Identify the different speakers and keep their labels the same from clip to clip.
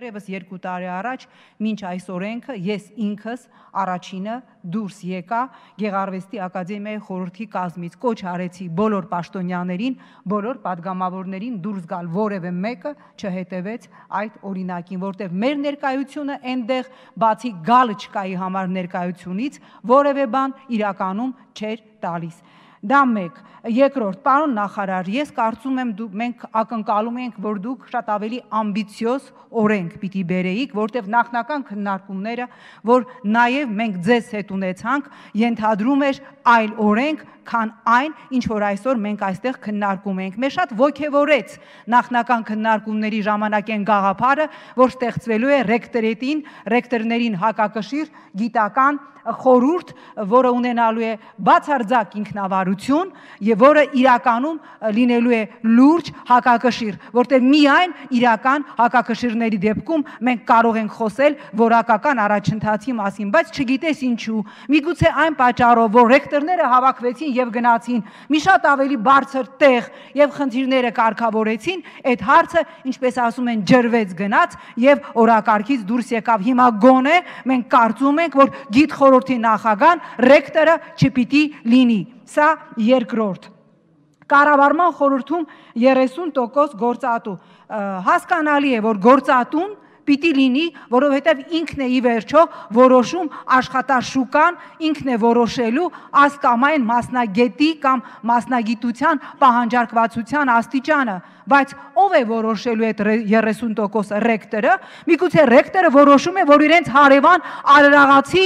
Speaker 1: Դեռևս 2 տարի առաջ մինչ այս օրենքը ես ինքս առաջինը դուրս եկա Գեղարվեստի ակադեմիայի խորհրդի կազմից, կոչ արեցի բոլոր պաշտոնյաներին, բոլոր падգամավորներին դուրս գալ, որևէ մեկը չհետևեց այդ օրինակին, որտեղ մեր ներկայությունը այնտեղ բացի գալը չկայի համար ներկայությունից որևէ բան իրականում չէր տալիս։ Դա մեկ, երկրորդ, պարոն նախարար, ես կարծում եմ մենք ակնկալում ենք, որ դուք շատ ավելի ամբիցիոզ օրենք պիտի բերեիք, որտեղ նախնական քննարկումները, որ նաև մենք ձեզ հետ ունեցանք, ենթադրում էր այլ օրենք, քան այն, ինչ որ այսօր մենք այստեղ քննարկում ենք։ Մեզ շատ ոգևորեց նախնական քննարկումների ժամանակ այն գաղափարը, որ ստեղծվելու է ռեկտորներին հակակշիռ գիտական խորհուրդ, որը ունենալու է բացարձակ ինքնավարություն եւ որը իրականում լինելու է լուրջ հակակշիռ, որտեղ միայն իրական հակակշիռների դեպքում մենք կարող ենք խոսել որակական առաջընթացի մասին, բայց չգիտես ինչու։ Միգուցե այն պատճառով, որ ռեկտորները հավաքվեցին եւ գնացին մի շատ ավելի բարձր տեղ եւ խնդիրները կարգավորեցին, այդ հարցը, ինչպես ասում են, ջրվեց գնաց եւ օրակարգից դուրս եկավ։ Հիմա գոնե մենք կարծում ենք, որ գիտ խորհրդի նախագահան ռեկտորը չպիտի լինի։ Սա երկրորդ։ Կառավարման խորհրդում 30% գործատու։ Հասկանալի է, որ գործատուն պիտի լինի, որովհետև ինքն է ի վերջո որոշում աշխատաշուկան, ինքն է որոշելու այս կամ այն մասնագետի կամ մասնագիտության պահանջարկվածության աստիճանը, բայց ով է որոշելու այդ 30% ռեկտորը։ Միգուցե ռեկտորը որոշում է, որ իրենց հարևան արարաղացի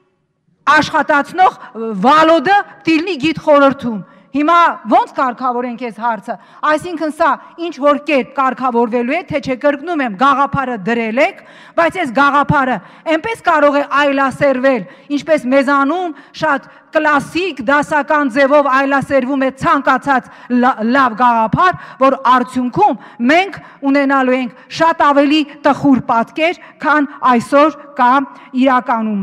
Speaker 1: աշխատացնող Վալոդը տիլնի գիտ խորհրդում։ Հիմա ոնց կարգավորենք այս հարցը, այսինքն սա ինչ որ կերպ կարգավորվելու է, թե չէ, կրկնում եմ, գաղափարը դրել եք, բայց այս գաղափարը այնպես կարող է այլասերվել, ինչպես մեզանում շատ կլասիկ դասական ձևով այլասերվում է ցանկացած լավ գաղափար, որ արդյունքում մենք ունենալու ենք շատ ավելի տխուր պատկեր, քան այսօր կա իրականում։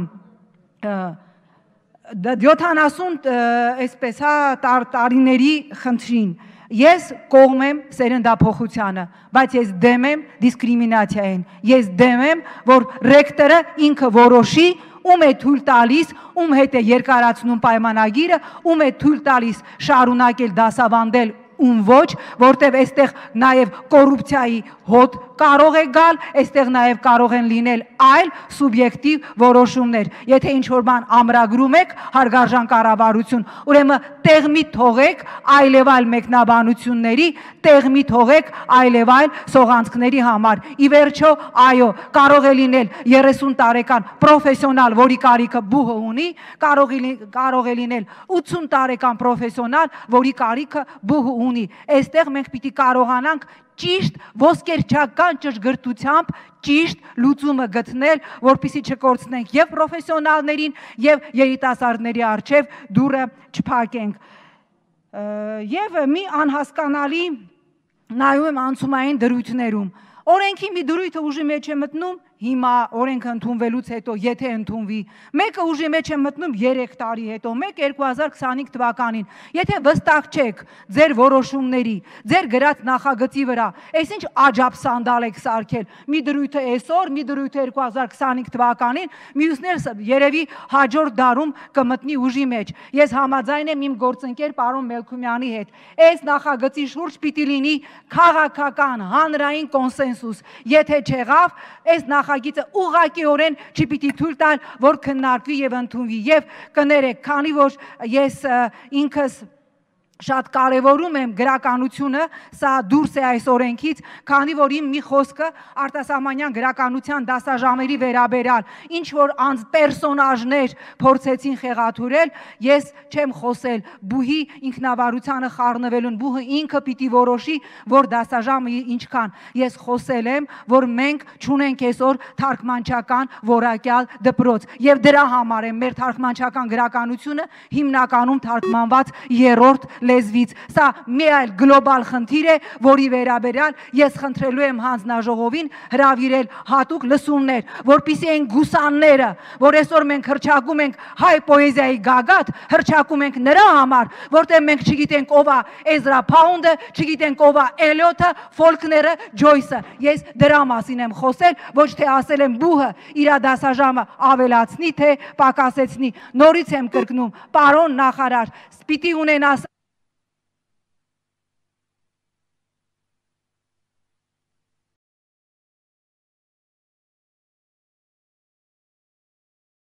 Speaker 1: 70 այսպես տարիների խնդրին։ Ես կողմ եմ սերնդափոխությանը, բայց ես դեմ եմ դիսկրիմինացիային։ Ես դեմ եմ, որ ռեկտորը ինքը որոշի, ում է թույլ տալիս, ում հետ է երկարացնում պայմանագիրը, ում է թույլ տալիս շարունակել դասավանդել, ում ոչ, որտև այստեղ նաև կոռուպցիայի հոտ կարող է գալ, այստեղ նաև կարող են լինել այլ սուբյեկտիվ որոշումներ։ Եթե ինչ-որ բան ամրագրում եք, հարգարժան կառավարություն, ուրեմն տեղմի թողեք այլևայլ մեկնաբանությունների, տեղմի թողեք այլևայլ սողանցքների համար։ Ի վերջո, այո, կարող է լինել 30 տարեկան պրոֆեսիոնալ, որի կարիքը բուհը ունի, կարող է լինել 80 տարեկան պրոֆեսիոնալ, որի կարիքը բուհը ունի։ Այստեղ մենք պիտի կարողանանք ճիշտ ոսկերչական ճշգրտությամբ ճիշտ լուծումը գտնել, որպեսզի չկորցնենք եւ պրոֆեսիոնալներին եւ երիտասարդների առջեւ դուռը չփակենք։ Եվ մի անհասկանալի նայում եմ անցումային դրույթներում։ Օրենքի մի դրույթը ուժի մեջ է մտնում, հիմա օրենքը ընդունվելուց հետո, եթե ընդունվի, մեկը ուժի մեջ է մտնում 3 տարի հետո, մեկ 2025 թվականին, եթե վստահ չեք ձեր որոշումների, ձեր գրած նախագծի վրա, այս ինչ աջափսանդալ եք սարքել, մի դրույթը այսօր, մի դրույթը 2025 թվականին, մյուսները երևի հաջորդ դարում կմտնի ուժի մեջ։ Ես համաձայն եմ իմ գործընկեր պարոն Մելքումյանի հետ, այս նախագծի շուրջ պիտի լինի քաղաքական, հանրային կոնսենսուս, եթե չեղավ, այս նախագիծը ուղղակիորեն չպիտի թույլ տալ, որ քննարկվի եւ ընդունվի եւ կներեք, քանի որ ես ինքս շատ կարևորում եմ գրականությունը, սա դուրս է այս օրենքից, քանի որ իմ մի խոսքը արտասահմանյան գրականության դասաժամերի վերաբերյալ, ինչ որ պերսոնաժներ փորձեցին խեղաթյուրել, ես չեմ խոսել բուհի ինքնավարությանը խառնվելուն, բուհը ինքը պիտի որոշի, որ դասաժամը ինչքան։ Ես խոսել եմ, որ մենք չունենք այսօր թարգմանչական որակյալ դպրոց եւ դրա համար է մեր թարգմանչական գրականությունը հիմնականում թարգմանված երրորդ լեզվից։ Սա մի այլ գլոբալ խնդիր է, որի վերաբերյալ ես խնդրելու եմ հանձնաժողովին հրավիրել հատուկ լսումներ, որպիսի այն գուսանները, որ այսօր մենք հրճակում ենք հայ պոեզիայի գագաթ, հրճակում ենք նրա համար, որտեղ մենք չգիտենք ով է Էզրա Փաունդը, չգիտենք ով է Էլիոթը, Ֆոլկները, Ջոյսը։ Ես դրա մասին եմ խոսել, ոչ թե ասել եմ բուհը իր դասաժամը ավելացնի, թե պակասեցնի։ Նորից եմ կրկնում, պարոն նախարար, պիտի ունենաս